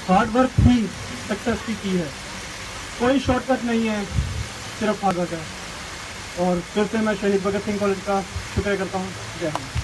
Hard work ही success की है। कोई शॉर्टकट नहीं है, सिर्फ हार्ड वर्क है। और फिर से मैं शहीद भगत सिंह कॉलेज का शुक्रिया करता हूँ। जय हिंद।